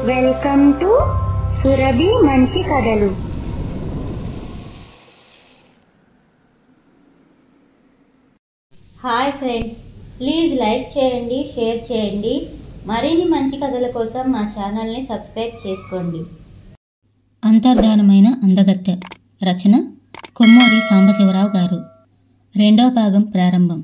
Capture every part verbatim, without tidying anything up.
Welcome to Surabhi మంచి కథలు. Hi friends, please like చేయండి, షేర్ చేయండి. మరిన్ని మంచి కథల కోసం మా ఛానల్ని సబ్స్క్రైబ్ చేసుకోండి. అంతర్ధానమైన అందగత్తె రచన కొమ్మూరి సాంబశివరావు గారు. రెండవ భాగం ప్రారంభం.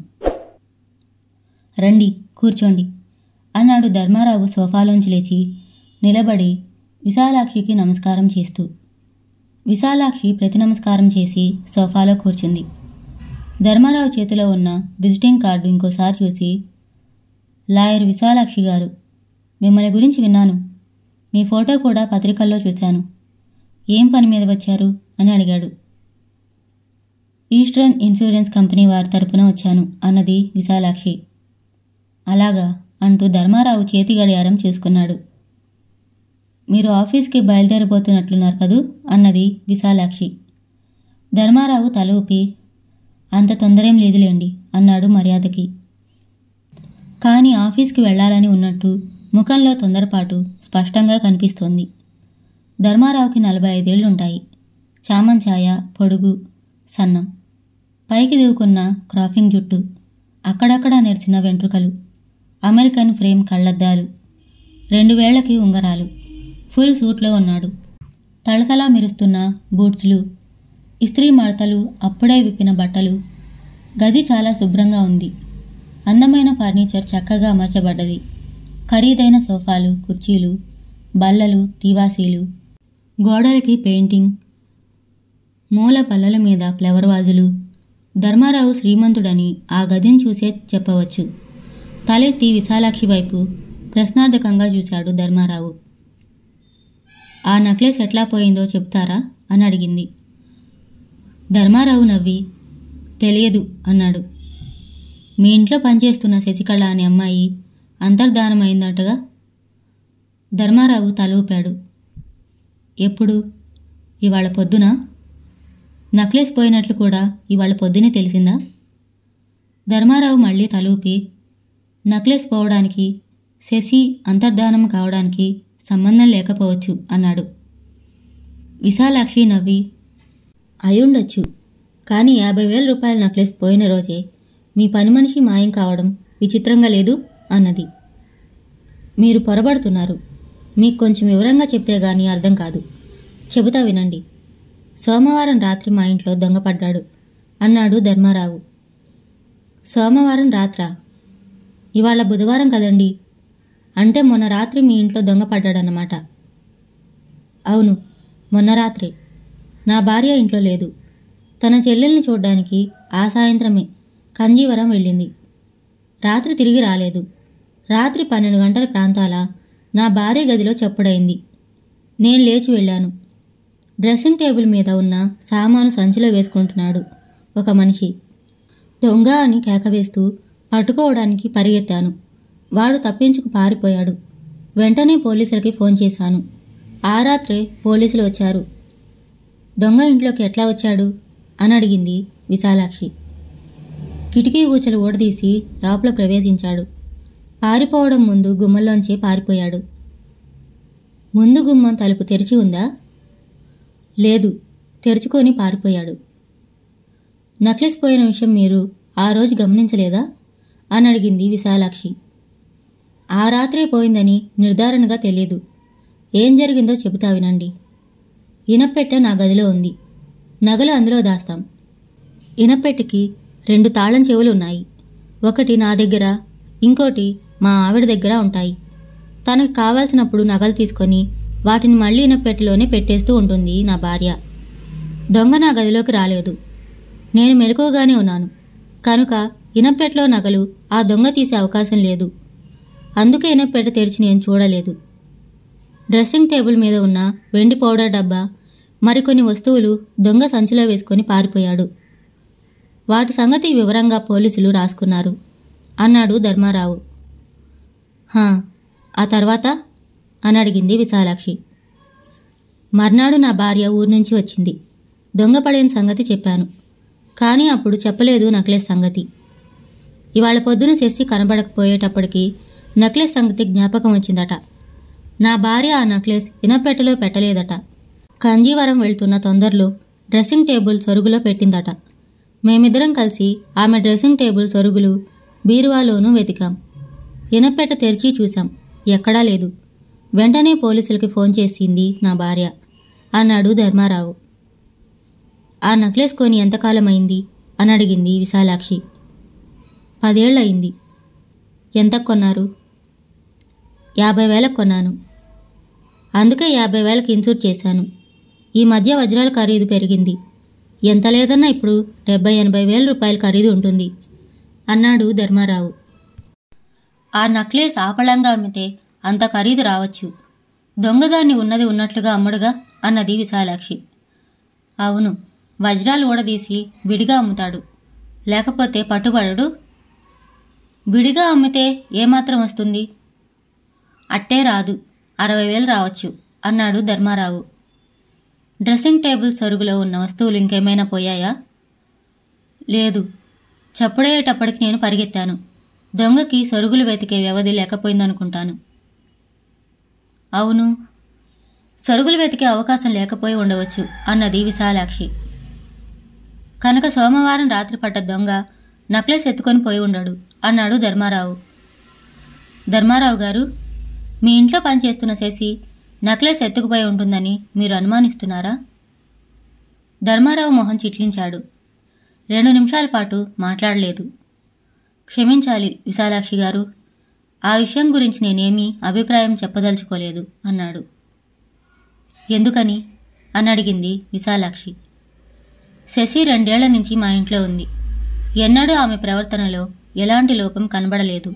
రండి, కూర్చోండి అన్నాడు ధర్మారావు సోఫాలోంచి లేచి నిలబడి విశాలాక్షికి నమస్కారం చేస్తూ. విశాలాక్షి ప్రతి నమస్కారం చేసి సోఫాలో కూర్చుంది. ధర్మారావు చేతిలో ఉన్న విజిటింగ్ కార్డు ఇంకోసారి చూసి, లాయర్ విశాలాక్షి గారు, మిమ్మల్ని గురించి విన్నాను. మీ ఫోటో కూడా పత్రికల్లో చూశాను. ఏం పని మీద వచ్చారు అని అడిగాడు. ఈస్టర్న్ ఇన్సూరెన్స్ కంపెనీ వారి తరపున వచ్చాను అన్నది విశాలాక్షి. అలాగా అంటూ ధర్మారావు చేతి గడియారం చూసుకున్నాడు. మీరు ఆఫీస్కి బయలుదేరబోతున్నట్లున్నారు కదూ అన్నది విశాలాక్షి. ధర్మారావు తల ఊపి, అంత తొందరేం లేదులేండి అన్నాడు మర్యాదకి. కానీ ఆఫీస్కి వెళ్లాలని ఉన్నట్టు ముఖంలో తొందరపాటు స్పష్టంగా కనిపిస్తోంది. ధర్మారావుకి నలభై ఐదేళ్లుంటాయి. చామంచాయ, పొడుగు, సన్నం, పైకి దిగుకున్న క్రాఫింగ్ జుట్టు, అక్కడక్కడా నెరిచిన వెంట్రుకలు, అమెరికన్ ఫ్రేమ్ కళ్లద్దాలు, రెండు వేళ్లకి ఉంగరాలు, ఫుల్ సూట్లో ఉన్నాడు. తళతళా మెరుస్తున్న బూట్స్లు, ఇస్త్రీ మడతలు, అప్పుడే విప్పిన బట్టలు. గది చాలా శుభ్రంగా ఉంది. అందమైన ఫర్నిచర్ చక్కగా అమర్చబడ్డది. ఖరీదైన సోఫాలు, కుర్చీలు, బల్లలు, తివాసీలు, గోడలకి పెయింటింగ్, మూల బల్లల మీద ఫ్లవర్ వాజులు. ధర్మారావు శ్రీమంతుడని ఆ గదిని చూసే చెప్పవచ్చు. తలెత్తి విశాలాక్షి వైపు ప్రశ్నార్థకంగా చూశాడు ధర్మారావు. ఆ నెక్లెస్ ఎట్లా పోయిందో చెప్తారా అని అడిగింది. ధర్మారావు నవ్వి, తెలియదు అన్నాడు. మీ ఇంట్లో పనిచేస్తున్న శశికళ అనే అమ్మాయి అంతర్ధానమైందటగా. ధర్మారావు తల ఊపాడు. ఎప్పుడు? ఇవాళ పొద్దున. నెక్లెస్ పోయినట్లు కూడా ఇవాళ పొద్దునే తెలిసిందా? ధర్మారావు మళ్ళీ తల ఊపి, నెక్లెస్ పోవడానికి శశి అంతర్ధానం కావడానికి సంబంధం లేకపోవచ్చు అన్నాడు. విశాలాక్షి నవ్వి, అయుండొచ్చు, కానీ యాభై వేల రూపాయల నెక్లెస్ పోయిన రోజే మీ పని మనిషి మాయం కావడం విచిత్రంగా లేదు అన్నది. మీరు పొరబడుతున్నారు. మీకు కొంచెం వివరంగా చెప్తే గానీ అర్థం కాదు. చెబుతా వినండి. సోమవారం రాత్రి మా ఇంట్లో దొంగపడ్డాడు అన్నాడు ధర్మారావు. సోమవారం రాత్రా? ఇవాళ బుధవారం కదండి. అంటే మొన్న రాత్రి మీ ఇంట్లో దొంగపడ్డాడన్నమాట. అవును, మొన్న రాత్రే. నా భార్య ఇంట్లో లేదు. తన చెల్లెల్ని చూడ్డానికి ఆ సాయంత్రమే కంజీవరం వెళ్ళింది. రాత్రి తిరిగి రాలేదు. రాత్రి పన్నెండు గంటల ప్రాంతాల నా భార్య గదిలో చప్పుడైంది. నేను లేచి వెళ్ళాను. డ్రెస్సింగ్ టేబుల్ మీద ఉన్న సామాను సంచిలో వేసుకుంటున్నాడు ఒక మనిషి. దొంగ అని కేకవేస్తూ పట్టుకోవడానికి పరిగెత్తాను. వాడు తప్పించుకు పారిపోయాడు. వెంటనే పోలీసులకి ఫోన్ చేశాను. ఆ రాత్రే పోలీసులు వచ్చారు. దొంగ ఇంట్లోకి ఎట్లా వచ్చాడు అని అడిగింది విశాలాక్షి. కిటికీ ఊచలు ఊడదీసి లోపల ప్రవేశించాడు. పారిపోవడం ముందు గుమ్మంలోంచే పారిపోయాడు. ముందు గుమ్మం తలుపు తెరిచి ఉందా? లేదు, తెరుచుకొని పారిపోయాడు. నెక్లెస్ పోయిన విషయం మీరు ఆ రోజు గమనించలేదా అని అడిగింది విశాలాక్షి. ఆ రాత్రే పోయిందని నిర్ధారణగా తెలియదు. ఏం జరిగిందో చెబుతా వినండి. ఇనప్పెట్టె నా గదిలో ఉంది. నగలు అందులో దాస్తాం. ఇనప్పెట్టెకి రెండు తాళం చెవులు ఉన్నాయి. ఒకటి నా దగ్గర, ఇంకోటి మా ఆవిడ దగ్గర ఉంటాయి. తనకు కావాల్సినప్పుడు నగలు తీసుకొని వాటిని మళ్ళీ ఇనప్పెట్టెలోనే పెట్టేస్తూ ఉంటుంది నా భార్య. దొంగ నా గదిలోకి రాలేదు. నేను మెలకువగానే ఉన్నాను కనుక ఇనప్పెట్టెలో నగలు ఆ దొంగ తీసే అవకాశం లేదు. అందుకే ఇనప్పెట్టె తెరిచి నేను చూడలేదు. డ్రెస్సింగ్ టేబుల్ మీద ఉన్న వెండి పౌడర్ డబ్బా, మరికొన్ని వస్తువులు దొంగ సంచిలో వేసుకొని పారిపోయాడు. వాటి సంగతి వివరంగా పోలీసులు రాసుకున్నారు అన్నాడు ధర్మారావు. హా, ఆ తర్వాత అని అడిగింది విశాలాక్షి. మర్నాడు నా భార్య ఊరి నుంచి వచ్చింది. దొంగపడిన సంగతి చెప్పాను. కానీ అప్పుడు చెప్పలేదు నెక్లెస్ సంగతి. ఇవాళ పొద్దున చేసి కనబడకపోయేటప్పటికీ నెక్లెస్ సంగతి జ్ఞాపకం వచ్చిందట. నా భార్య ఆ నెక్లెస్ ఇనపెట్టెలో పెట్టలేదట. కంజీవరం వెళ్తున్న తొందరలో డ్రెస్సింగ్ టేబుల్ సొరుగులో పెట్టిందట. మేమిద్దరం కలిసి ఆమె డ్రెస్సింగ్ టేబుల్ సొరుగులు బీరువాలోనూ వెతికాం. ఇనపెట్టె తెరిచి చూశాం, ఎక్కడా లేదు. వెంటనే పోలీసులకి ఫోన్ చేసింది నా భార్య అన్నాడు ధర్మారావు. ఆ నెక్లెస్ కొని ఎంతకాలమైంది అని అడిగింది విశాలాక్షి. పదేళ్లయింది. ఎంత కొన్నారు? యాభై వేలకు కొన్నాను. అందుకే యాభై వేలకు ఇన్సూర్ చేశాను. ఈ మధ్య వజ్రాల ఖరీదు పెరిగింది. ఎంత లేదన్నా ఇప్పుడు డెబ్బై ఎనభై వేల రూపాయల ఖరీదు ఉంటుంది అన్నాడు ధర్మారావు. ఆ నెక్లెస్ ఆపళంగా అమ్మితే అంత ఖరీదు రావచ్చు. దొంగదాన్ని ఉన్నది ఉన్నట్లుగా అమ్ముడుగా అన్నది విశాలాక్షి. అవును, వజ్రాలు ఊడదీసి విడిగా అమ్ముతాడు, లేకపోతే పట్టుబడడు. విడిగా అమ్మితే ఏమాత్రం వస్తుంది? అట్టే రాదు, అరవై వేలు రావచ్చు అన్నాడు ధర్మారావు. డ్రెస్సింగ్ టేబుల్ సరుగులో ఉన్న వస్తువులు ఇంకేమైనా పోయాయా? లేదు. చప్పుడయ్యేటప్పటికి నేను పరిగెత్తాను. దొంగకి సరుగులు వెతికే వ్యవధి లేకపోయిందనుకుంటాను. అవును, సరుగులు వెతికే అవకాశం లేకపోయి ఉండవచ్చు అన్నది విశాలాక్షి. కనుక సోమవారం రాత్రి పడ్డ దొంగ నెక్లెస్ ఎత్తుకొని పోయి ఉండడు అన్నాడు ధర్మారావు. ధర్మారావు గారు, మీ ఇంట్లో పనిచేస్తున్న శశి నెక్లెస్ ఎత్తుకుపోయి ఉంటుందని మీరు అనుమానిస్తున్నారా? ధర్మారావు మొహం చిట్లించాడు. రెండు నిమిషాల పాటు మాట్లాడలేదు. క్షమించాలి విశాలాక్షి గారు, ఆ విషయం గురించి నేనేమీ అభిప్రాయం చెప్పదలుచుకోలేదు అన్నాడు. ఎందుకని అని అడిగింది విశాలాక్షి. శశి రెండేళ్ల నుంచి మా ఇంట్లో ఉంది. ఎన్నడూ ఆమె ప్రవర్తనలో ఎలాంటి లోపం కనబడలేదు.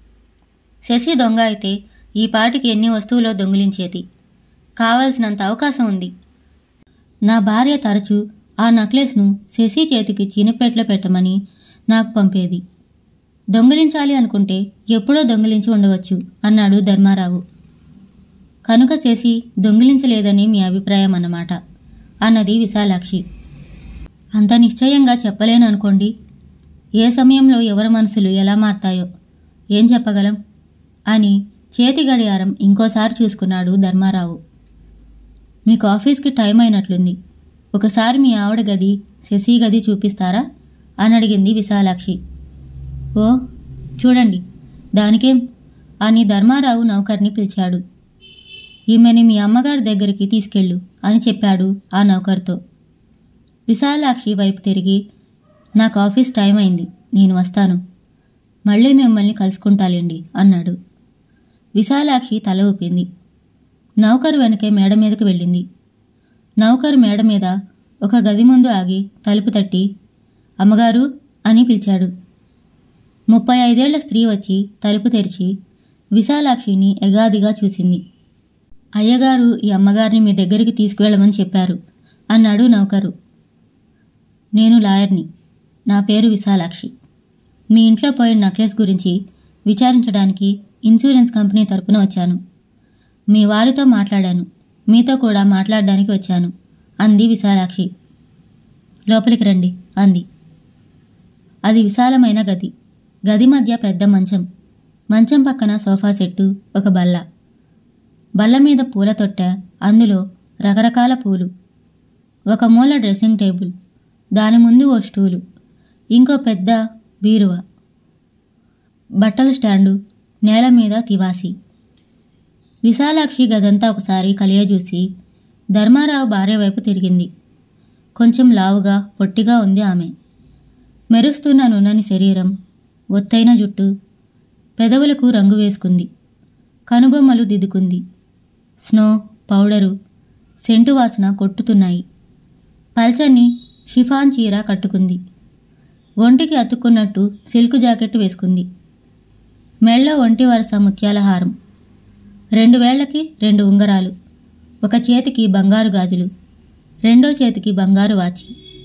శశి దొంగ అయితే ఈ పాటికి ఎన్ని వస్తువులో దొంగిలించేది. కావలసినంత అవకాశం ఉంది. నా భార్య తరచూ ఆ నెక్లెస్ను శశి చేతికి చీనపెట్లో పెట్టమని నాకు పంపేది. దొంగిలించాలి అనుకుంటే ఎప్పుడో దొంగిలించి ఉండవచ్చు అన్నాడు ధర్మారావు. కనుక శశి దొంగిలించలేదని మీ అభిప్రాయం అన్నమాట అన్నది విశాలాక్షి. అంత నిశ్చయంగా చెప్పలేననుకోండి. ఏ సమయంలో ఎవరి మనసులు ఎలా మారతాయో ఏం చెప్పగలం అని చేతి గడియారం ఇంకోసారి చూసుకున్నాడు ధర్మారావు. మీకు ఆఫీస్కి టైం అయినట్లుంది. ఒకసారి మీ ఆవిడ గది శశి గది చూపిస్తారా అని అడిగింది విశాలాక్షి. ఓ చూడండి, దానికేం అని ధర్మారావు నౌకర్ని పిలిచాడు. ఈమెని మీ అమ్మగారి దగ్గరికి తీసుకెళ్ళు అని చెప్పాడు ఆ నౌకర్తో. విశాలాక్షి వైపు తిరిగి, నాకు ఆఫీస్ టైం అయింది, నేను వస్తాను, మళ్ళీ మిమ్మల్ని కలుసుకుంటాలేండి అన్నాడు. విశాలాక్షి తల ఊపింది. నౌకరు వెనకే మేడ మీదకి వెళ్ళింది. నౌకరు మేడ మీద ఒక గది ముందు ఆగి తలుపు తట్టి, అమ్మగారు అని పిలిచాడు. ముప్పై ఐదేళ్ల స్త్రీ వచ్చి తలుపు తెరిచి విశాలాక్షిని ఎగాదిగా చూసింది. అయ్యగారు ఈ అమ్మగారిని మీ దగ్గరికి తీసుకువెళ్ళమని చెప్పారు అన్నాడు నౌకరు. నేను లాయర్ని, నా పేరు విశాలాక్షి. మీ ఇంట్లో పోయిన నెక్లెస్ గురించి విచారించడానికి ఇన్సూరెన్స్ కంపెనీ తరపున వచ్చాను. మీ వారితో మాట్లాడాను, మీతో కూడా మాట్లాడడానికి వచ్చాను అంది విశాలాక్షి. లోపలికి రండి అంది. అది విశాలమైన గది. గది మధ్య పెద్ద మంచం, మంచం పక్కన సోఫా సెట్టు, ఒక బల్ల. బల్ల మీద పూల తొట్టె, అందులో రకరకాల పూలు. ఒక మూల డ్రెస్సింగ్ టేబుల్, దాని ముందు ఓ స్టూలు, ఇంకో పెద్ద బీరువా, బట్టల స్టాండు, నేల మీద తివాసి. విశాలాక్షి గదంతా ఒకసారి కలియజూసి ధర్మారావు భార్య వైపు తిరిగింది. కొంచెం లావుగా పొట్టిగా ఉంది ఆమె. మెరుస్తున్న నున్నని శరీరం, ఒత్తైన జుట్టు, పెదవులకు రంగు వేసుకుంది, కనుబొమ్మలు దిద్దుకుంది. స్నో, పౌడరు, సెంటు వాసన కొట్టుతున్నాయి. పల్చని షిఫాన్ చీర కట్టుకుంది. ఒంటికి అతుక్కున్నట్టు సిల్క్ జాకెట్ వేసుకుంది. మెళ్ళో ఒంటి వరుస ముత్యాల హారం, రెండు వేళ్లకి రెండు ఉంగరాలు, ఒక చేతికి బంగారు గాజులు, రెండో చేతికి బంగారు వాచి,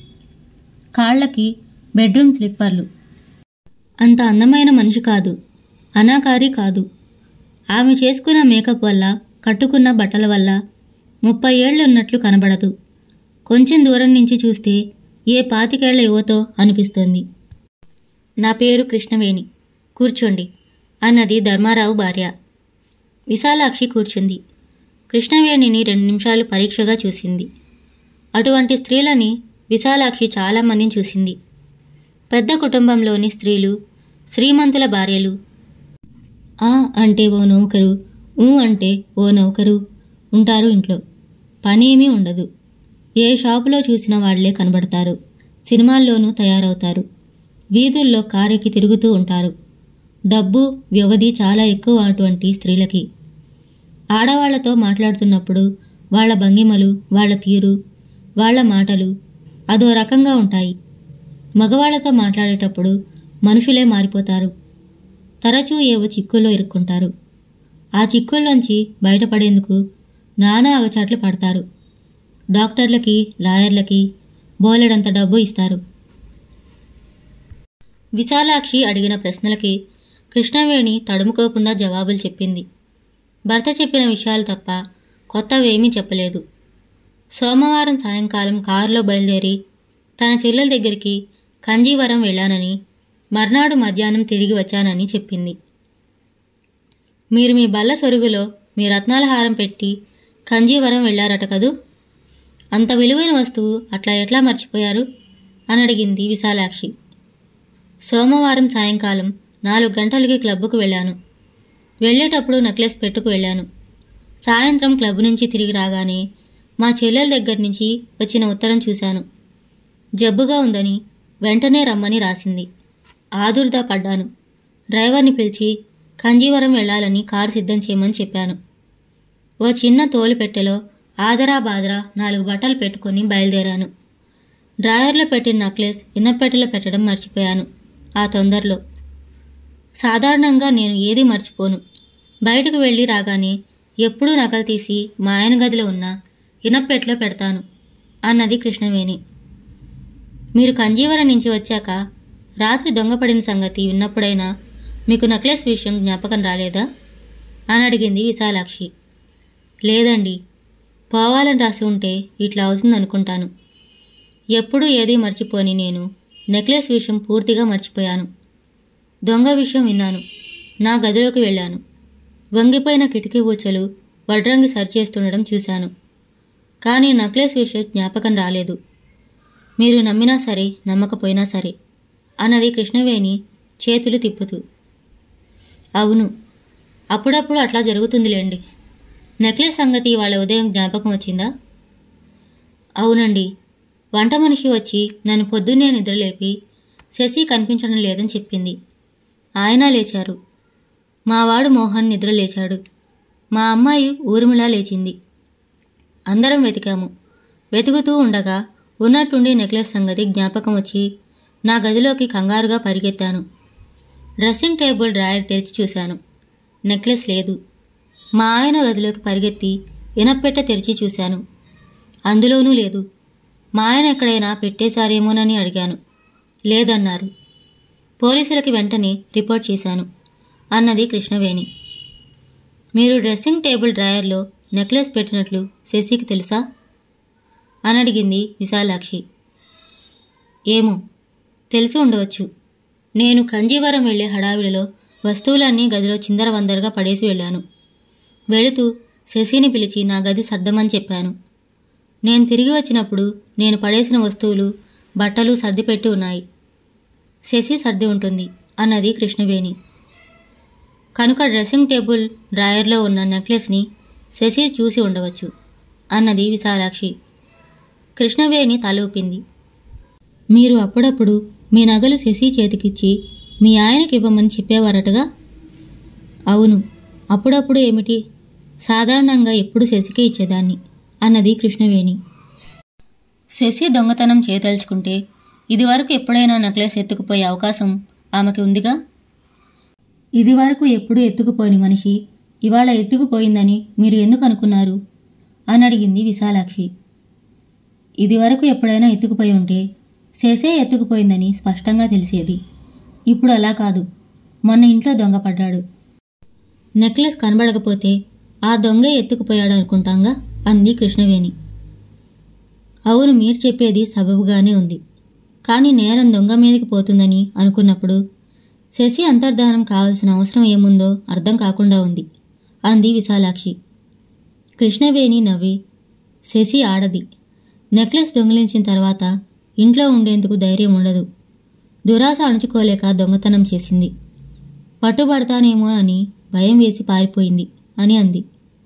కాళ్లకి బెడ్రూమ్ స్లిప్పర్లు. అంత అందమైన మనిషి కాదు, అనాకారి కాదు. ఆమె చేసుకున్న మేకప్ వల్ల, కట్టుకున్న బట్టల వల్ల ముప్పై ఏళ్ళు ఉన్నట్లు కనబడదు. కొంచెం దూరం నుంచి చూస్తే ఏ పాతికేళ్ల యువతో అనిపిస్తుంది. నా పేరు కృష్ణవేణి, కూర్చోండి అన్నది ధర్మారావు భార్య. విశాలాక్షి కూర్చుంది. కృష్ణవేణిని రెండు నిమిషాలు పరీక్షగా చూసింది. అటువంటి స్త్రీలని విశాలాక్షి చాలామందిని చూసింది. పెద్ద కుటుంబంలోని స్త్రీలు, శ్రీమంతుల భార్యలు ఆ అంటే ఓ నౌకరు, ఊ అంటే ఓ నౌకరు ఉంటారు ఇంట్లో. పనేమీ ఉండదు. ఏ షాపులో చూసిన వాళ్లే కనబడతారు. సినిమాల్లోనూ తయారవుతారు. వీధుల్లో కారెక్కి తిరుగుతూ ఉంటారు. డబ్బు, వ్యవధి చాలా ఎక్కువ అటువంటి స్త్రీలకి. ఆడవాళ్లతో మాట్లాడుతున్నప్పుడు వాళ్ల భంగిమలు, వాళ్ల తీరు, వాళ్ల మాటలు అదో రకంగా ఉంటాయి. మగవాళ్లతో మాట్లాడేటప్పుడు మనుషులే మారిపోతారు. తరచూ ఏవో చిక్కుల్లో ఇరుక్కుంటారు. ఆ చిక్కుల్లోంచి బయటపడేందుకు నానా అగచాట్లు పడతారు. డాక్టర్లకి, లాయర్లకి బోలెడంత డబ్బు ఇస్తారు. విశాలాక్షి అడిగిన ప్రశ్నలకి కృష్ణవేణి తడుముకోకుండా జవాబులు చెప్పింది. భర్త చెప్పిన విషయాలు తప్ప కొత్తవేమీ చెప్పలేదు. సోమవారం సాయంకాలం కారులో బయలుదేరి తన చెల్లెల దగ్గరికి కంజీవరం వెళ్ళానని, మర్నాడు మధ్యాహ్నం తిరిగి వచ్చానని చెప్పింది. మీరు మీ బల్ల సొరుగులో మీ రత్నాల హారం పెట్టి కంజీవరం వెళ్లారట కదూ? అంత విలువైన వస్తువు అట్లా ఎట్లా మర్చిపోయారు అని అడిగింది విశాలాక్షి. సోమవారం సాయంకాలం నాలుగు గంటలకి క్లబ్కు వెళ్ళాను. వెళ్లేటప్పుడు నెక్లెస్ పెట్టుకు వెళ్ళాను. సాయంత్రం క్లబ్ నుంచి తిరిగి రాగానే మా చెల్లెల దగ్గర నుంచి వచ్చిన ఉత్తరం చూశాను. జబ్బుగా ఉందని వెంటనే రమ్మని రాసింది. ఆదుర్దా పడ్డాను. డ్రైవర్ని పిలిచి కంజీవరం వెళ్లాలని కారు సిద్ధం చేయమని చెప్పాను. ఓ చిన్న తోలు పెట్టెలో ఆదరా బాదరా నాలుగు బట్టలు పెట్టుకుని బయలుదేరాను. డ్రాయర్లో పెట్టిన నెక్లెస్ ఇన్నపెట్టెలో పెట్టడం మర్చిపోయాను ఆ తొందరలో. సాధారణంగా నేను ఏది మర్చిపోను. బయటకు వెళ్ళి రాగానే ఎప్పుడూ నకలు తీసి మా ఆయన గదిలో ఉన్న ఇనప్పెట్లో పెడతాను అన్నది కృష్ణవేణి. మీరు కంజీవరం నుంచి వచ్చాక రాత్రి దొంగపడిన సంగతి విన్నప్పుడైనా మీకు నెక్లెస్ విషయం జ్ఞాపకం రాలేదా అని అడిగింది విశాలాక్షి. లేదండి, పోవాలని రాసి ఉంటే ఇట్లా అవుతుందనుకుంటాను. ఎప్పుడూ ఏదీ మర్చిపోని నేను నెక్లెస్ విషయం పూర్తిగా మర్చిపోయాను. దొంగ విషయం విన్నాను. నా గదిలోకి వెళ్ళాను. వంగిపోయిన కిటికీ ఊచలు వడ్రంగి సరిచేస్తుండడం చూశాను. కానీ నెక్లెస్ విషయం జ్ఞాపకం రాలేదు. మీరు నమ్మినా సరే నమ్మకపోయినా సరే అన్నది కృష్ణవేణి చేతులు తిప్పుతూ. అవును, అప్పుడప్పుడు అట్లా జరుగుతుందిలేండి. నెక్లెస్ సంగతి వాళ్ళ ఉదయం జ్ఞాపకం వచ్చిందా? అవునండి, వంట మనిషి వచ్చి నన్ను పొద్దున్నే నిద్రలేపి శశి కనిపించడం లేదని చెప్పింది. ఆయన లేచారు. మావాడు మోహన్ నిద్ర లేచాడు. మా అమ్మాయి ఊర్మిళ లేచింది. అందరం వెతికాము. వెతుకుతూ ఉండగా ఉన్నట్టుండి నెక్లెస్ సంగతి జ్ఞాపకం వచ్చి నా గదిలోకి కంగారుగా పరిగెత్తాను. డ్రెస్సింగ్ టేబుల్ డ్రాయర్ తెరిచి చూశాను. నెక్లెస్ లేదు. మా ఆయన గదిలోకి పరిగెత్తి ఇనప్పెట్టె తెరిచి చూశాను. అందులోనూ లేదు. మా ఆయన ఎక్కడైనా పెట్టేశారేమోనని అడిగాను. లేదన్నారు. పోలీసులకి వెంటనే రిపోర్ట్ చేశాను అన్నది కృష్ణవేణి. మీరు డ్రెస్సింగ్ టేబుల్ డ్రాయర్లో నెక్లెస్ పెట్టినట్లు శశికి తెలుసా అని అడిగింది విశాలాక్షి. ఏమో, తెలిసి ఉండవచ్చు. నేను కంజీవరం వెళ్లే హడావిడిలో వస్తువులన్నీ గదిలో చిందరవందరగా పడేసి వెళ్ళాను. వెళుతూ శశిని పిలిచి నా గది సర్దమని చెప్పాను. నేను తిరిగి వచ్చినప్పుడు నేను పడేసిన వస్తువులు, బట్టలు సర్దిపెట్టి ఉన్నాయి. శశి సర్ది ఉంటుంది అన్నది కృష్ణవేణి. కనుక డ్రెస్సింగ్ టేబుల్ డ్రాయర్లో ఉన్న నెక్లెస్ని శశి చూసి ఉండవచ్చు అన్నది విశాలాక్షి. కృష్ణవేణి తల ఊపింది. మీరు అప్పుడప్పుడు మీ నగలు శశి చేతికిచ్చి మీ ఆయనకి ఇవ్వమని చెప్పేవారటగా? అవును, అప్పుడప్పుడు ఏమిటి, సాధారణంగా ఎప్పుడు శశికే ఇచ్చేదాన్ని అన్నది కృష్ణవేణి. శశి దొంగతనం చేయదలుచుకుంటే ఇదివరకు ఎప్పుడైనా నెక్లెస్ ఎత్తుకుపోయే అవకాశం ఆమెకి ఉందిగా. ఇదివరకు ఎప్పుడూ ఎత్తుకుపోని మనిషి ఇవాళ ఎత్తుకుపోయిందని మీరు ఎందుకు అనుకున్నారు అని అడిగింది విశాలాక్షి. ఇదివరకు ఎప్పుడైనా ఎత్తుకుపోయి ఉంటే శశే ఎత్తుకుపోయిందని స్పష్టంగా తెలిసేది. ఇప్పుడు అలా కాదు. మొన్న ఇంట్లో దొంగ పడ్డాడు. నెక్లెస్ కనబడకపోతే ఆ దొంగే ఎత్తుకుపోయాడు అనుకుంటాంగా అంది కృష్ణవేణి. అవును, మీరు చెప్పేది సబబుగానే ఉంది. కానీ నేరం దొంగ మీదకి పోతుందని అనుకున్నప్పుడు శశి అంతర్ధానం కావాల్సిన అవసరం ఏముందో అర్థం కాకుండా ఉంది అంది విశాలాక్షి. కృష్ణవేణి నవ్వి, శశి ఆడది. నెక్లెస్ దొంగిలించిన తర్వాత ఇంట్లో ఉండేందుకు ధైర్యం ఉండదు. దురాశ అణుచుకోలేక దొంగతనం చేసింది. పట్టుబడతానేమో అని భయం వేసి పారిపోయింది అని అంది.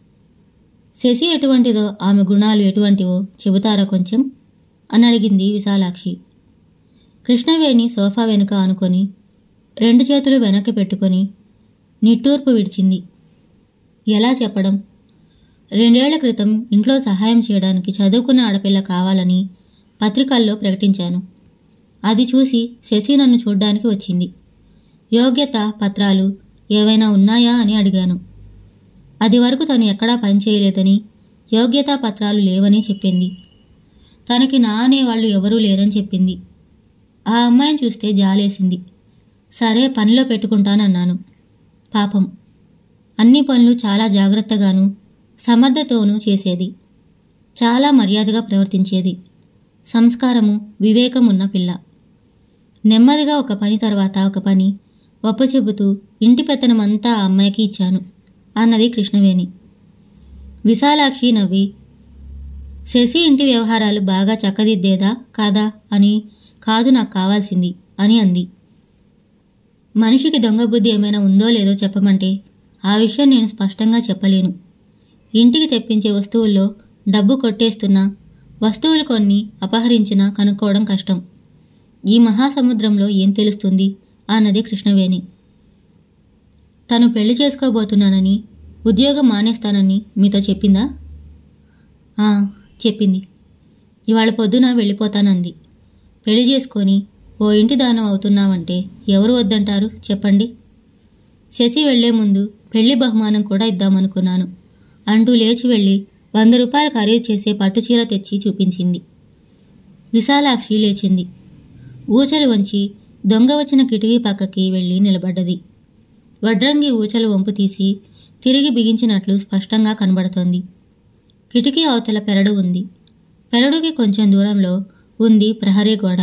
శశి ఎటువంటిదో, ఆమె గుణాలు ఎటువంటివో చెబుతారా కొంచెం అని అడిగింది విశాలాక్షి. కృష్ణవేణి సోఫా వెనుక ఆనుకొని రెండు చేతులు వెనక్కి పెట్టుకొని నిట్టూర్పు విడిచింది. ఎలా చెప్పడం? రెండేళ్ల క్రితం ఇంట్లో సహాయం చేయడానికి చదువుకున్న ఆడపిల్ల కావాలని పత్రికల్లో ప్రకటించాను. అది చూసి శశి నన్ను చూడ్డానికి వచ్చింది. యోగ్యత పత్రాలు ఏవైనా ఉన్నాయా అని అడిగాను. అది వరకు తను ఎక్కడా పనిచేయలేదని, యోగ్యతా పత్రాలు లేవని చెప్పింది. తనకి నా అనేవాళ్ళు ఎవరూ లేరని చెప్పింది. ఆ అమ్మాయిని చూస్తే జాలేసింది. సరే పనిలో పెట్టుకుంటానన్నాను. పాపం అన్ని పనులు చాలా జాగ్రత్తగాను సమర్థతోనూ చేసేది. చాలా మర్యాదగా ప్రవర్తించేది. సంస్కారము వివేకం ఉన్న పిల్ల. నెమ్మదిగా ఒక పని తర్వాత ఒక పని ఒప్పచెబుతూ ఇంటి పెత్తనమంతా ఆ అమ్మాయికి ఇచ్చాను అన్నది కృష్ణవేణి. విశాలాక్షి నవ్వి, శశి ఇంటి వ్యవహారాలు బాగా చక్కదిద్దేదా కాదా అని కాదు నాకు కావాల్సింది అని అంది. మనిషికి దొంగ బుద్ధి ఏమైనా ఉందో లేదో చెప్పమంటే ఆ విషయం నేను స్పష్టంగా చెప్పలేను. ఇంటికి తెప్పించే వస్తువుల్లో డబ్బు కొట్టేస్తున్నా, వస్తువులు కొన్ని అపహరించినా కనుక్కోవడం కష్టం. ఈ మహాసముద్రంలో ఏం తెలుస్తుంది అన్నది కృష్ణవేణి. తను పెళ్లి చేసుకోబోతున్నానని, ఉద్యోగం మానేస్తానని మీతో చెప్పిందా? ఆ చెప్పింది. ఇవాళ పొద్దున వెళ్ళిపోతానంది. పెళ్లి చేసుకొని ఓ ఇంటి దానం అవుతున్నావంటే ఎవరు వద్దంటారు చెప్పండి. శశి వెళ్లే ముందు పెళ్లి బహుమానం కూడా ఇద్దామనుకున్నాను అంటూ లేచి వెళ్ళి వంద రూపాయలు ఖరీదు చేసే పట్టుచీర తెచ్చి చూపించింది. విశాలాక్షి లేచింది. ఊచలు వంచి దొంగ వచ్చిన కిటికీ పక్కకి వెళ్ళి నిలబడ్డది. వడ్రంగి ఊచలు వంపు తీసి తిరిగి బిగించినట్లు స్పష్టంగా కనబడుతోంది. కిటికీ అవతల పెరడు ఉంది. పెరడుకి కొంచెం దూరంలో ఉంది ప్రహరీ గోడ.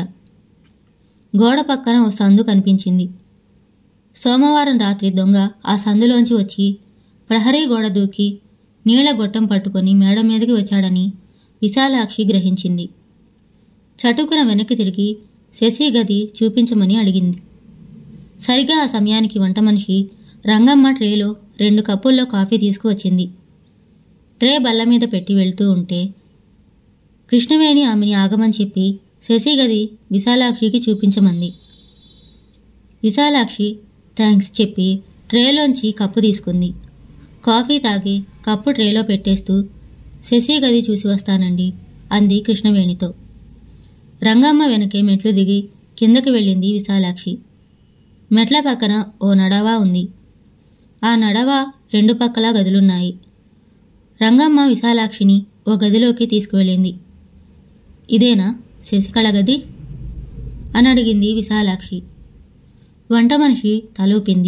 గోడ పక్కన ఓ సందు కనిపించింది. సోమవారం రాత్రి దొంగ ఆ సందులోంచి వచ్చి ప్రహరీ గోడ దూకి నీళ్ల గొట్టం పట్టుకొని మేడ మీదకి వచ్చాడని విశాలాక్షి గ్రహించింది. చటుకున వెనక్కి తిరిగి శశి గది చూపించమని అడిగింది. సరిగా ఆ సమయానికి వంట మనిషి రంగమ్మ ట్రేలో రెండు కప్పుల్లో కాఫీ తీసుకువచ్చింది. ట్రే బల్ల మీద పెట్టి వెళ్తూ ఉంటే కృష్ణవేణి ఆమెని ఆగమని చెప్పి శశి గది విశాలాక్షికి చూపించమంది. విశాలాక్షి థ్యాంక్స్ చెప్పి ట్రేలోంచి కప్పు తీసుకుంది. కాఫీ తాగి కప్పు ట్రేలో పెట్టేస్తూ శశి గది చూసి వస్తానండి అంది కృష్ణవేణితో. రంగమ్మ వెనకే మెట్లు దిగి కిందకి వెళ్ళింది విశాలాక్షి. మెట్ల పక్కన ఓ నడవా ఉంది. ఆ నడవా రెండు పక్కల గదులున్నాయి. రంగమ్మ విశాలాక్షిని ఓ గదిలోకి తీసుకువెళ్ళింది. ఇదేనా శశికళ గది అని అడిగింది విశాలాక్షి. వంట మనిషి తలూపింది.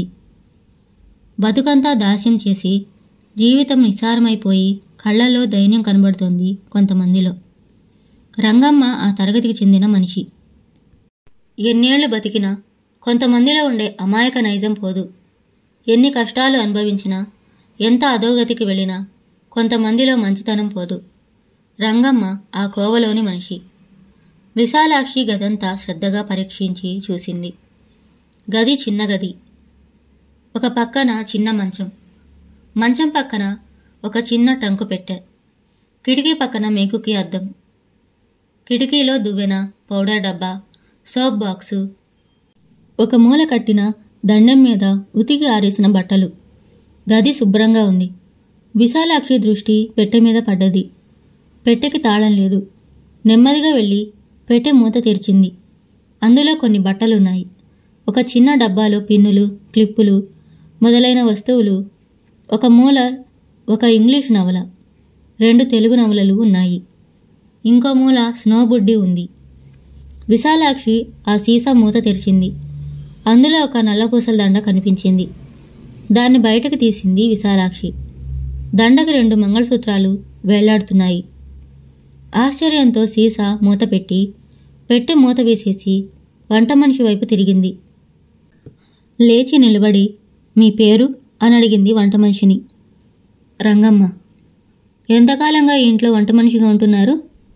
బతుకంతా దాస్యం చేసి జీవితం నిస్సారమైపోయి కళ్లలో దైన్యం కనబడుతోంది కొంతమందిలో. రంగమ్మ ఆ తరగతికి చెందిన మనిషి. ఎన్నేళ్లు బతికినా కొంతమందిలో ఉండే అమాయక నైజం పోదు. ఎన్ని కష్టాలు అనుభవించినా, ఎంత అధోగతికి వెళ్ళినా కొంతమందిలో మంచితనం పోదు. రంగమ్మ ఆ కోవలోని మనిషి. విశాలాక్షి గదంతా శ్రద్ధగా పరీక్షించి చూసింది. గది చిన్న గది. ఒక పక్కన చిన్న మంచం, మంచం పక్కన ఒక చిన్న ట్రంకు పెట్టె, కిటికీ పక్కన మేకుకి అద్దం, కిటికీలో దువ్వెన, పౌడర్ డబ్బా, సోప్ బాక్సు, ఒక మూల కట్టిన దండెం మీద ఉతికి ఆరేసిన బట్టలు. గది శుభ్రంగా ఉంది. విశాలాక్షి దృష్టి పెట్టె మీద పడ్డది. పెట్టెకి తాళం లేదు. నెమ్మదిగా వెళ్ళి పెట్టె మూత తెరిచింది. అందులో కొన్ని బట్టలున్నాయి. ఒక చిన్న డబ్బాలో పిన్నులు, క్లిప్పులు మొదలైన వస్తువులు. ఒక మూల ఒక ఇంగ్లీష్ నవల, రెండు తెలుగు నవలలు ఉన్నాయి. ఇంకో మూల స్నో బుడ్డి ఉంది. విశాలాక్షి ఆ సీసా మూత తెరిచింది. అందులో ఒక నల్లపూసల దండ కనిపించింది. దాన్ని బయటకు తీసింది విశాలాక్షి. దండకి రెండు మంగళసూత్రాలు వేలాడుతున్నాయి. ఆశ్చర్యంతో సీసా మూత పెట్టి పెట్టె మూత వేసేసి వంట మనిషి వైపు తిరిగింది. లేచి నిలబడి మీ పేరు అని అడిగింది వంట మనిషిని. రంగమ్మ. ఎంతకాలంగా ఈ ఇంట్లో వంట మనిషిగా ఉంటున్నారు?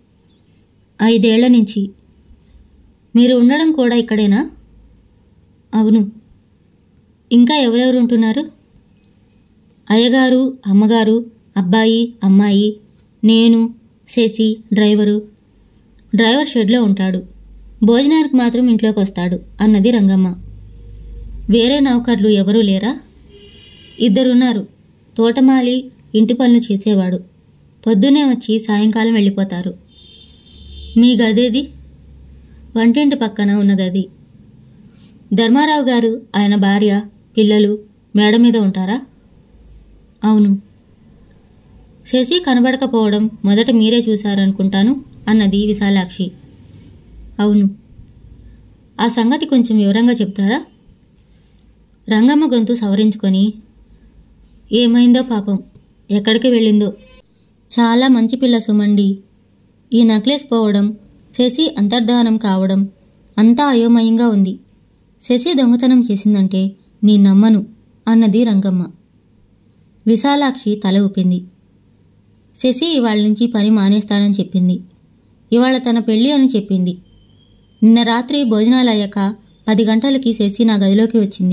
ఐదేళ్ల నుంచి. మీరు ఉండడం కూడా ఇక్కడేనా? అవును. ఇంకా ఎవరెవరు ఉంటున్నారు? అయ్యగారు, అమ్మగారు, అబ్బాయి, అమ్మాయి, నేను, శశి, డ్రైవరు. డ్రైవర్ షెడ్లో ఉంటాడు. భోజనానికి మాత్రం ఇంట్లోకి వస్తాడు అన్నది రంగమ్మ. వేరే నౌకర్లు ఎవరూ లేరా? ఇద్దరున్నారు. తోటమాలి ఇంటి పనులు చేసేవాడు. పొద్దునే వచ్చి సాయంకాలం వెళ్ళిపోతారు. మీ గదేది? వంటింటి పక్కన ఉన్న గది. ధర్మారావు గారు, ఆయన భార్య, పిల్లలు మేడ మీద ఉంటారా? అవును. శశి కనబడకపోవడం మొదట మీరే చూశారనుకుంటాను అన్నది విశాలాక్షి. అవును. ఆ సంగతి కొంచెం వివరంగా చెప్తారా? రంగమ్మ గొంతు సవరించుకొని, ఏమైందో పాపం, ఎక్కడికి వెళ్ళిందో. చాలా మంచి పిల్ల సుమండి. ఈ నెక్లెస్ పోవడం, శశి అంతర్ధానం కావడం అంతా అయోమయంగా ఉంది. శశి దొంగతనం చేసిందంటే నీ నమ్మను అన్నది రంగమ్మ. విశాలాక్షి తల ఊపింది. శశి ఇవాళ నుంచి పని మానేస్తానని చెప్పింది. ఇవాళ తన పెళ్ళి అని చెప్పింది. నిన్న రాత్రి భోజనాలు అయ్యాక పది గంటలకి శశి నా గదిలోకి వచ్చింది.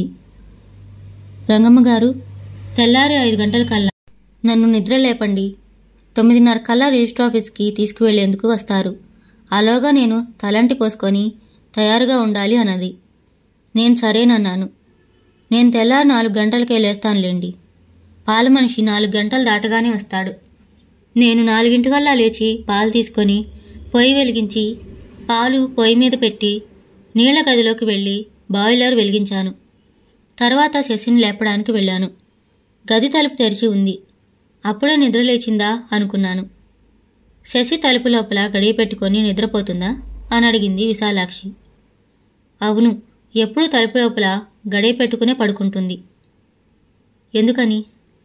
రంగమ్మ గారు, తెల్లారి ఐదు గంటల కల్లా నన్ను నిద్ర లేపండి. తొమ్మిదిన్నర కల్లా రిజిస్టర్ ఆఫీస్కి తీసుకువెళ్లేందుకు వస్తారు. అలాగా నేను తలంటి పోసుకొని తయారుగా ఉండాలి అన్నది. నేను సరేనన్నాను. నేను తెల్లారి నాలుగు గంటలకే లేస్తానులేండి. పాల మనిషి నాలుగు గంటలు దాటగానే వస్తాడు. నేను నాలుగింటికల్లా లేచి పాలు తీసుకొని పొయ్యి వెలిగించి పాలు పొయ్యి మీద పెట్టి నీళ్ల గదిలోకి వెళ్ళి బాయిలర్ వెలిగించాను. తర్వాత శశిని లేపడానికి వెళ్ళాను. గది తలుపు తెరిచి ఉంది. అప్పుడే నిద్ర లేచిందా అనుకున్నాను. శశి తలుపు లోపల గడియ పెట్టుకొని నిద్రపోతుందా అని అడిగింది విశాలాక్షి. అవును, ఎప్పుడూ తలుపు లోపల గడియ పెట్టుకునే పడుకుంటుంది. ఎందుకని?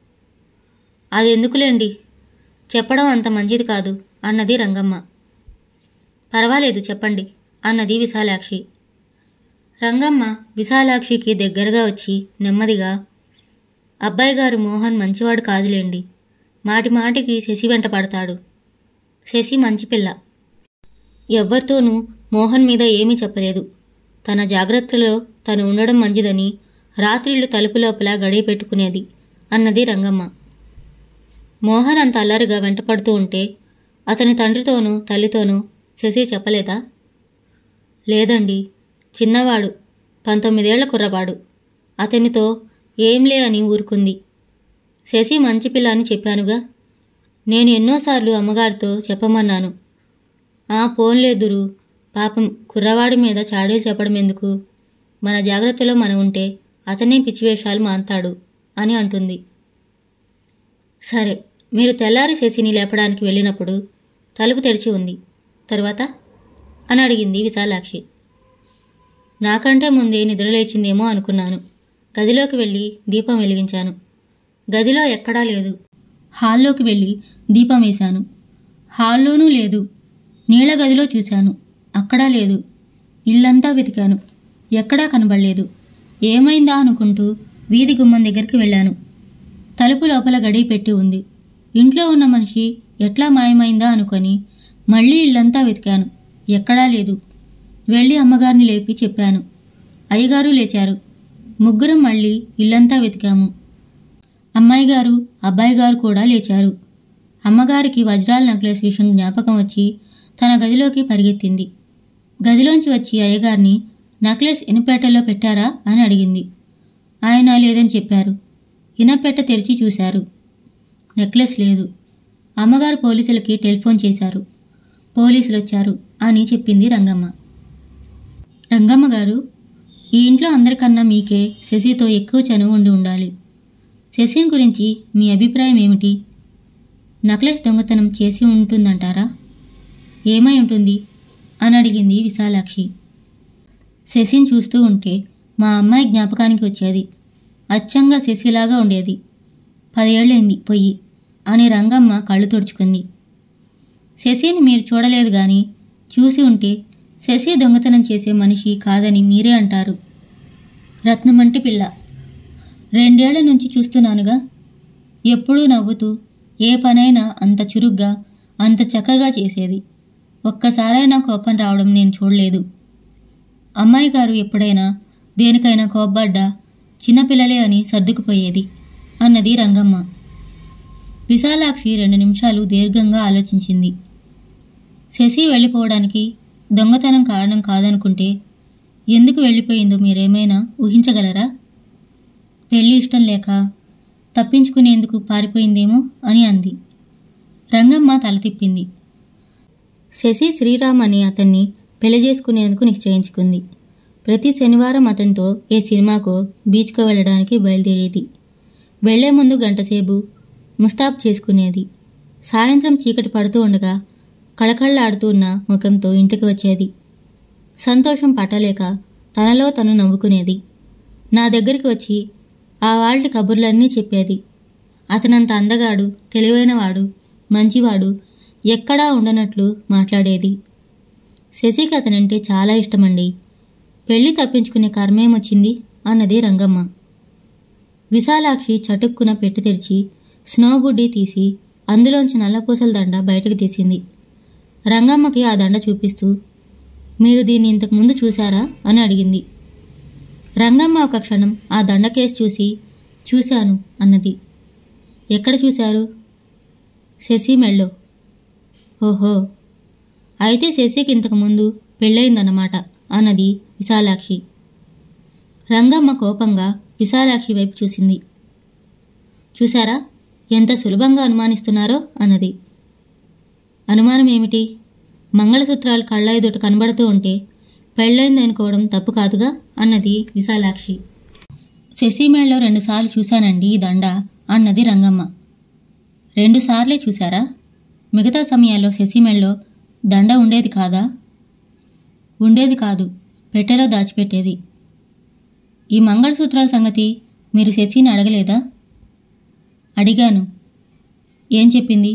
అది ఎందుకులేండి, చెప్పడం అంత మంచిది కాదు అన్నది రంగమ్మ. పర్వాలేదు చెప్పండి అన్నది విశాలాక్షి. రంగమ్మ విశాలాక్షికి దగ్గరగా వచ్చి నెమ్మదిగా, అబ్బాయి గారు మోహన్ మంచివాడు కాదులేండి. మాటి మాటికి శశి వెంట పడతాడు. శశి మంచి పిల్ల. ఎవ్వరితోనూ మోహన్ మీద ఏమీ చెప్పలేదు. తన జాగ్రత్తలో తను ఉండడం మంచిదని రాత్రిళ్ళు తలుపు లోపల గడియ పెట్టుకునేది అన్నది రంగమ్మ. మోహన్ అంత అల్లరిగా వెంటపడుతూ ఉంటే అతని తండ్రితోనూ తల్లితోనూ శశి చెప్పలేదా? లేదండి, చిన్నవాడు, పంతొమ్మిదేళ్ల కుర్రవాడు. అతనితో ఏంలే అని ఊరుకుంది. శశి మంచి పిల్ల అని చెప్పానుగా. నేను ఎన్నోసార్లు అమ్మగారితో చెప్పమన్నాను. ఆ పోన్లేదురు, పాపం కుర్రవాడి మీద చాడీలు చెప్పడం ఎందుకు, మన జాగ్రత్తలో మనం ఉంటే అతనే పిచ్చివేషాలు మాంతాడు అని అంటుంది. సరే, మీరు తెల్లారి శశిని లేపడానికి వెళ్ళినప్పుడు తలుపు తెరిచి ఉంది. తరువాత అని అడిగింది విశాలాక్షి. నాకంటే ముందే నిద్రలేచిందేమో అనుకున్నాను. గదిలోకి వెళ్ళి దీపం వెలిగించాను. గదిలో ఎక్కడా లేదు. హాల్లోకి వెళ్ళి దీపం వేశాను. హాల్లోనూ లేదు. నీళ్ల గదిలో చూశాను. అక్కడా లేదు. ఇల్లంతా వెతికాను. ఎక్కడా కనబడలేదు. ఏమైందా అనుకుంటూ వీధి గుమ్మం దగ్గరికి వెళ్ళాను. తలుపు లోపల గడియ పెట్టి ఉంది. ఇంట్లో ఉన్న మనిషి ఎట్లా మాయమైందా అనుకొని మళ్ళీ ఇల్లంతా వెతికాను. ఎక్కడా లేదు. వెళ్ళి అమ్మగారిని లేపి చెప్పాను. అయ్యగారు లేచారు. ముగ్గురం మళ్ళీ ఇల్లంతా వెతికాము. అమ్మాయి గారు, అబ్బాయి గారు కూడా లేచారు. అమ్మగారికి వజ్రాల నెక్లెస్ విషయం జ్ఞాపకం వచ్చి తన గదిలోకి పరిగెత్తింది. గదిలోంచి వచ్చి అయ్యగారిని, నెక్లెస్ ఇనపెట్టెలో పెట్టారా అని అడిగింది. ఆయన లేదని చెప్పారు. ఇనపెట్ట తెరిచి చూశారు. నెక్లెస్ లేదు. అమ్మగారు పోలీసులకి టెలిఫోన్ చేశారు. పోలీసులు వచ్చారు అని చెప్పింది రంగమ్మ. రంగమ్మ గారు, ఈ ఇంట్లో అందరికన్నా మీకే శశితో ఎక్కువ చనువు ఉండి ఉండాలి. శశిని గురించి మీ అభిప్రాయం ఏమిటి? నెక్లెస్ దొంగతనం చేసి ఉంటుందంటారా? ఏమై ఉంటుంది అని అడిగింది విశాలాక్షి. శశిని చూస్తూ ఉంటే మా అమ్మాయి జ్ఞాపకానికి వచ్చేది. అచ్చంగా శశిలాగా ఉండేది. పదేళ్లైంది పొయ్యి అని రంగమ్మ కళ్ళు తుడుచుకుంది. శశిని మీరు చూడలేదు గాని చూసి ఉంటే శశి దొంగతనం చేసే మనిషి కాదని మీరే అంటారు. రత్నమంటి పిల్ల. రెండేళ్ల నుంచి చూస్తున్నానుగా. ఎప్పుడూ నవ్వుతూ ఏ పనైనా అంత చురుగ్గా అంత చక్కగా చేసేది. ఒక్కసారైనా కోపం రావడం నేను చూడలేదు. అమ్మాయి గారు ఎప్పుడైనా దేనికైనా కోప్పడ్డా చిన్నపిల్లలే అని సర్దుకుపోయేది అన్నది రంగమ్మ. విశాలాక్షి రెండు నిమిషాలు దీర్ఘంగా ఆలోచించింది. శశి వెళ్ళిపోవడానికి దొంగతనం కారణం కాదనుకుంటే ఎందుకు వెళ్ళిపోయిందో మీరేమైనా ఊహించగలరా? పెళ్ళి ఇష్టం లేక తప్పించుకునేందుకు పారిపోయిందేమో అని అంది. రంగమ్మ తల తిప్పింది. శశి శ్రీరామ్ అనే అతన్ని పెళ్లి చేసుకునేందుకు నిశ్చయించుకుంది. ప్రతి శనివారం అతనితో ఏ సినిమాకో బీచ్కో వెళ్ళడానికి బయలుదేరేది. వెళ్లే ముందు గంటసేపు ముస్తాబ్ చేసుకునేది. సాయంత్రం చీకటి పడుతూ ఉండగా కళకళలాడుతూ ఉన్న ముఖంతో ఇంటికి వచ్చేది. సంతోషం పట్టలేక తనలో తను నవ్వుకునేది. నా దగ్గరికి వచ్చి ఆ వాళ్ళ కబుర్లన్నీ చెప్పేది. అతనంత అందగాడు, తెలివైనవాడు, మంచివాడు ఎక్కడా ఉండనట్లు మాట్లాడేది. శశికి అతనంటే చాలా ఇష్టమండి. పెళ్లి తప్పించుకునే కర్మేమొచ్చింది అన్నది రంగమ్మ. విశాలాక్షి చటుక్కున పెట్టు తెరిచి స్నోబుడ్డి తీసి అందులోంచి నల్లపూసల దండ బయటకు తీసింది. రంగమ్మకి ఆ దండ చూపిస్తూ, మీరు దీన్ని ఇంతకుముందు చూశారా అని అడిగింది. రంగమ్మ ఒక క్షణం ఆ దండ కేసు చూసి, చూశాను అన్నది. ఎక్కడ చూశారు? శశి మెళ్ళో. ఓహో, అయితే శశికి ఇంతకుముందు పెళ్ళయిందన్నమాట అన్నది విశాలాక్షి. రంగమ్మ కోపంగా విశాలాక్షి వైపు చూసింది. చూశారా ఎంత సులభంగా అనుమానిస్తున్నారో అన్నది. అనుమానం ఏమిటి? మంగళసూత్రాలు కళ్ళ ఎదుట కనబడుతూ ఉంటే పెళ్ళైందనుకోవడం తప్పు కాదుగా అన్నది విశాలాక్షి. శశి మేళ్ళలో రెండుసార్లు చూశానండి ఈ దండ అన్నది రంగమ్మ. రెండుసార్లే చూశారా? మిగతా సమయాల్లో శశి మేళ్ళలో దండ ఉండేది కాదా? ఉండేది కాదు, పెట్టెలో దాచిపెట్టేది. ఈ మంగళసూత్రాల సంగతి మీరు శశిని అడగలేదా? అడిగాను. ఏం చెప్పింది?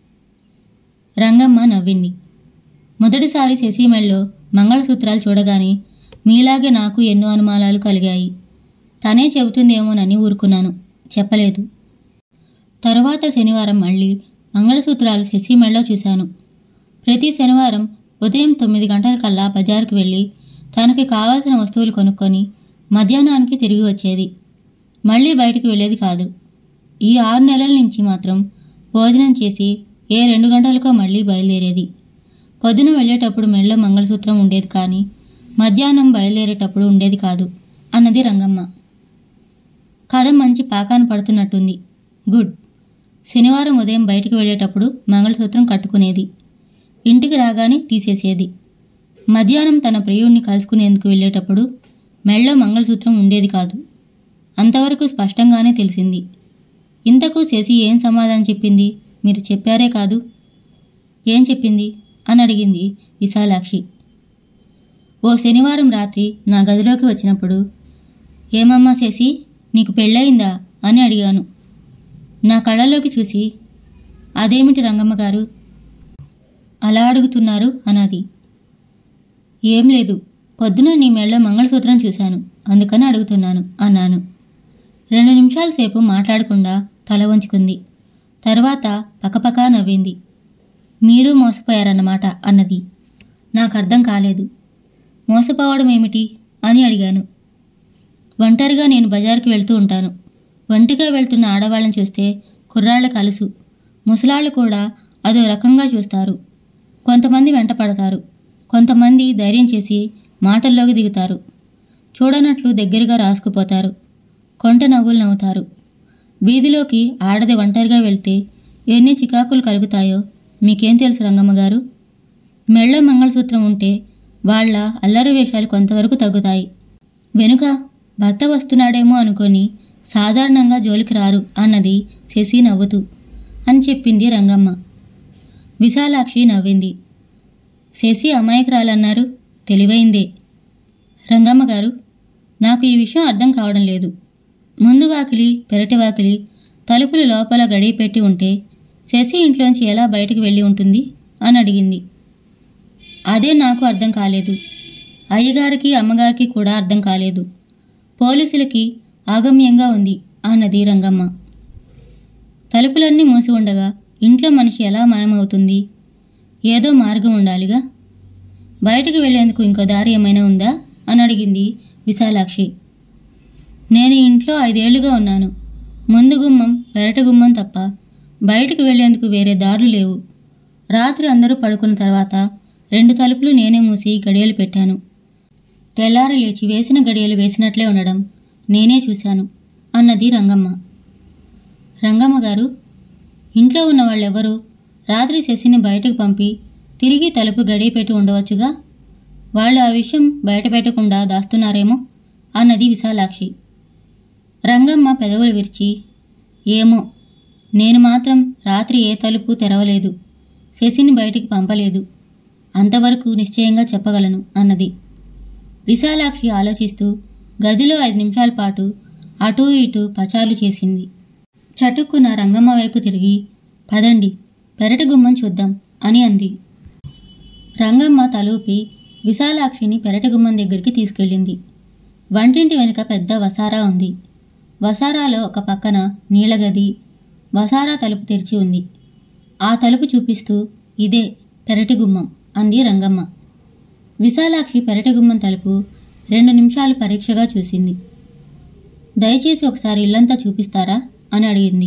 రంగమ్మ నవ్వింది. మొదటిసారి శశి మెళ్ళలో మంగళసూత్రాలు చూడగానే మీలాగే నాకు ఎన్నో అనుమానాలు కలిగాయి. తనే చెబుతుందేమోనని ఊరుకున్నాను, చెప్పలేదు. తరువాత శనివారం మళ్ళీ మంగళసూత్రాలు శశి మెళ్ళలో చూశాను. ప్రతి శనివారం ఉదయం తొమ్మిది గంటలకల్లా బజారుకు వెళ్ళి తనకి కావాల్సిన వస్తువులు కొనుక్కొని మధ్యాహ్నానికి తిరిగి వచ్చేది. మళ్ళీ బయటకు వెళ్ళేది కాదు. ఈ ఆరు నెలల నుంచి మాత్రం భోజనం చేసి ఏ రెండు గంటలకో మళ్ళీ బయలుదేరేది. పొద్దున వెళ్ళేటప్పుడు మెళ్ళో మంగళసూత్రం ఉండేది కానీ మధ్యాహ్నం బయలుదేరేటప్పుడు ఉండేది కాదు అన్నది రంగమ్మ. కథ మంచి పాకాన పడుతున్నట్టుంది. గుడ్. శనివారం ఉదయం బయటికి వెళ్ళేటప్పుడు మంగళసూత్రం కట్టుకునేది. ఇంటికి రాగానే తీసేసేది. మధ్యాహ్నం తన ప్రియుడిని కలుసుకునేందుకు వెళ్ళేటప్పుడు మెళ్ళో మంగళసూత్రం ఉండేది కాదు. అంతవరకు స్పష్టంగానే తెలిసింది. ఇంతకు శశి ఏం సమాధానం చెప్పింది మీరు చెప్పారే కాదు? ఏం చెప్పింది అని అడిగింది విశాలాక్షి. ఓ శనివారం రాత్రి నా గదిలోకి వచ్చినప్పుడు, ఏమమ్మా శశి, నీకు పెళ్ళయిందా అని అడిగాను. నా కళ్ళలోకి చూసి, అదేమిటి రంగమ్మ గారు అలా అడుగుతున్నారు అన్నది. ఏం లేదు, పొద్దున నీ మెళ్ళ మంగళసూత్రం చూశాను, అందుకని అడుగుతున్నాను అన్నాను. రెండు నిమిషాల సేపు మాట్లాడకుండా తల వంచుకుంది. తర్వాత పకపకా నవ్వింది. మీరు మోసపోయారన్నమాట అన్నది. నాకు అర్థం కాలేదు. మోసపోవడం ఏమిటి అని అడిగాను. ఒంటరిగా నేను బజారుకి వెళ్తూ ఉంటాను. ఒంటిగా వెళ్తున్న ఆడవాళ్ళని చూస్తే కుర్రాళ్ళ కలుసు, ముసలాళ్ళు కూడా అదో రకంగా చూస్తారు. కొంతమంది వెంట పడతారు, కొంతమంది ధైర్యం చేసి మాటల్లోకి దిగుతారు. చూడనట్లు దగ్గరగా రాసుకుపోతారు, కొంట నవ్వులు నవ్వుతారు. వీధిలోకి ఆడది ఒంటరిగా వెళ్తే ఎన్ని చికాకులు కలుగుతాయో మీకేం తెలుసు రంగమ్మ గారు? మెళ్ళ మంగళసూత్రం ఉంటే వాళ్ళ అల్లరి వేషాలు కొంతవరకు తగ్గుతాయి. వెనుక భర్త వస్తున్నాడేమో అనుకొని సాధారణంగా జోలికి రారు అన్నది శశి నవ్వుతూ. అని చెప్పింది రంగమ్మ. విశాలాక్షి నవ్వింది. శశి అమాయకురాలన్నారు, తెలివైందే. రంగమ్మ గారు, నాకు ఈ విషయం అర్థం కావడం లేదు. ముందు వాకిలి, పెరటి వాకిలి, తలుపులు లోపల గడియ పెట్టి ఉంటే శశి ఇంట్లోంచి ఎలా బయటకు వెళ్ళి ఉంటుంది అని అడిగింది. అదే నాకు అర్థం కాలేదు. అయ్యగారికి అమ్మగారికి కూడా అర్థం కాలేదు. పోలీసులకి ఆగమ్యంగా ఉంది అన్నది రంగమ్మ. తలుపులన్నీ మూసి ఉండగా ఇంట్లో మనిషి ఎలా మాయమవుతుంది? ఏదో మార్గం ఉండాలిగా. బయటకు వెళ్లేందుకు ఇంకో దారి ఏమైనా ఉందా అని అడిగింది విశాలాక్షి. నేను ఇంట్లో ఐదేళ్లుగా ఉన్నాను. ముందు గుమ్మం పెరట గుమ్మం తప్ప బయటకు వెళ్లేందుకు వేరే దారులు లేవు. రాత్రి అందరూ పడుకున్న తర్వాత రెండు తలుపులు నేనే మూసి గడియలు పెట్టాను. తెల్లారి లేచి వేసిన గడియలు వేసినట్లే ఉండడం నేనే చూశాను అన్నది రంగమ్మ. రంగమ్మ గారు, ఇంట్లో ఉన్న వాళ్ళెవరూ రాత్రి శశిని బయటకు పంపి తిరిగి తలుపు గడియ పెట్టి ఉండవచ్చుగా. వాళ్ళు ఆ విషయం బయట పెట్టకుండా దాస్తున్నారేమో అన్నది విశాలాక్షి. రంగమ్మ పెదవులు విరిచి, ఏమో, నేను మాత్రం రాత్రి ఏ తలుపు తెరవలేదు, శశిని బయటికి పంపలేదు, అంతవరకు నిశ్చయంగా చెప్పగలను అన్నది. విశాలాక్షి ఆలోచిస్తూ గదిలో ఐదు నిమిషాల పాటు అటూ ఇటూ పచారులు చేసింది. చటుక్కున రంగమ్మ వైపు తిరిగి, పదండి పెరటి గుమ్మం చూద్దాం అని అంది. రంగమ్మ తలూపి విశాలాక్షిని పెరటి గుమ్మం దగ్గరికి తీసుకెళ్ళింది. వంటింటి వెనుక పెద్ద వసారా ఉంది. వసారాలో ఒక పక్కన నీళ్ళగది, వసారా తలుపు తెరిచి ఉంది. ఆ తలుపు చూపిస్తూ, ఇదే పెరటి గుమ్మం అంది రంగమ్మ. విశాలాక్షి పెరటి గుమ్మం తలుపు రెండు నిమిషాలు పరీక్షగా చూసింది. దయచేసి ఒకసారి ఇల్లంతా చూపిస్తారా అని అడిగింది.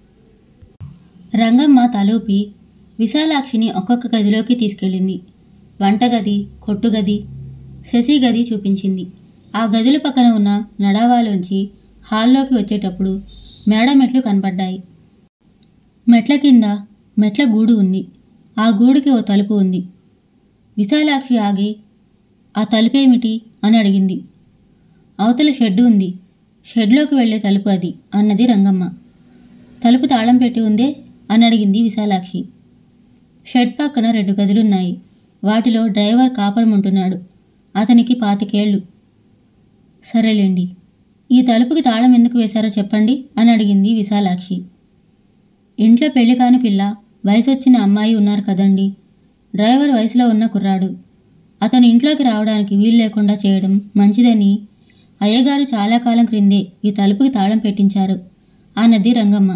రంగమ్మ తలూపి విశాలాక్షిని ఒక్కొక్క గదిలోకి తీసుకెళ్ళింది. వంటగది, కొట్టుగది, శశి గది చూపించింది. ఆ గదుల పక్కన ఉన్న నడావాలోంచి హాల్లోకి వచ్చేటప్పుడు మేడ మెట్లు కనపడ్డాయి. మెట్ల కింద మెట్ల గూడు ఉంది. ఆ గూడుకి ఓ తలుపు ఉంది. విశాలాక్షి ఆగి, ఆ తలుపేమిటి అని అడిగింది. అవతల షెడ్డు ఉంది, షెడ్లోకి వెళ్లే తలుపు అది అన్నది రంగమ్మ. తలుపు తాళం పెట్టి ఉందే అని అడిగింది విశాలాక్షి. షెడ్ పక్కన రెండు గదులున్నాయి. వాటిలో డ్రైవర్ కాపురం ఉంటున్నాడు. అతనికి పాతికేళ్లు. సరేలేండి, ఈ తలుపుకి తాళం ఎందుకు వేశారో చెప్పండి అని అడిగింది విశాలాక్షి. ఇంట్లో పెళ్లి కాని పిల్ల, వయసొచ్చిన అమ్మాయి ఉన్నారు కదండి. డ్రైవర్ వయసులో ఉన్న కుర్రాడు. అతను ఇంట్లోకి రావడానికి వీలు లేకుండా చేయడం మంచిదని అయ్యగారు చాలా కాలం క్రిందే ఈ తలుపుకి తాళం పెట్టించారు అన్నది రంగమ్మ.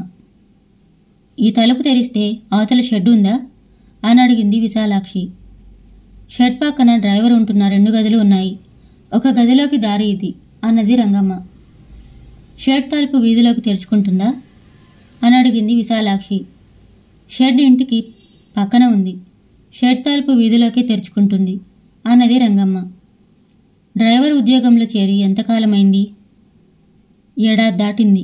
ఈ తలుపు తెరిస్తే అవతల షెడ్ ఉందా అని అడిగింది విశాలాక్షి. షెడ్ పక్కన డ్రైవర్ ఉంటున్న రెండు గదులు ఉన్నాయి. ఒక గదిలోకి దారి ఇది అన్నది రంగమ్మ. షెడ్ తలుపు వీధిలోకి తెరుచుకుంటుందా అని అడిగింది విశాలాక్షి. షెడ్ ఇంటికి పక్కన ఉంది. షెడ్ తలుపు వీధిలోకి తెరుచుకుంటుంది అన్నది రంగమ్మ. డ్రైవర్ ఉద్యోగంలో చేరి ఎంతకాలమైంది? ఏడాది దాటింది.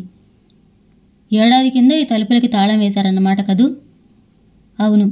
ఏడాది కింద ఈ తలుపులకి తాళం వేశారన్నమాట కదూ? అవును.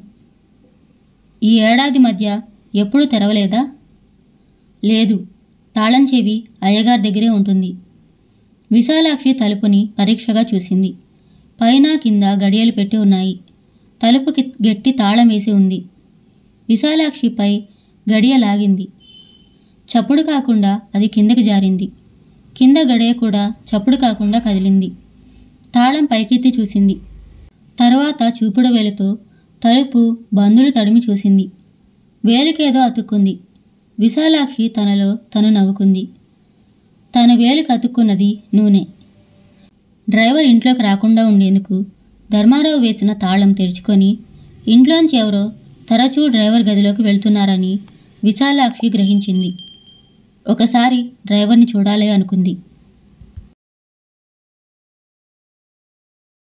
ఈ ఏడాది మధ్య ఎప్పుడూ తెరవలేదా? లేదు, తాళం చెవి అయ్యగారి దగ్గరే ఉంటుంది. విశాలాక్షి తలుపుని పరీక్షగా చూసింది. పైన కింద గడియలు పెట్టి ఉన్నాయి. తలుపుకి గట్టి తాళం వేసి ఉంది. విశాలాక్షిపై గడియ లాగింది. చప్పుడు కాకుండా అది కిందకి జారింది. కింద గడియ కూడా చప్పుడు కాకుండా కదిలింది. తాళం పైకెత్తి చూసింది. తరువాత చూపుడు వేలుతో తలుపు బందులు తడిమి చూసింది. వేలికేదో అతుక్కుంది. విశాలాక్షి తనలో తను నవ్వుకుంది. తన వేలుకు అతుక్కున్నది నూనె. డ్రైవర్ ఇంట్లోకి రాకుండా ఉండేందుకు ధర్మారావు వేసిన తాళం తెరుచుకొని ఇంట్లోంచి ఎవరో తరచూ డ్రైవర్ గదిలోకి వెళ్తున్నారని విశాలాక్షి గ్రహించింది. ఒకసారి డ్రైవర్ని చూడాలి అనుకుంది.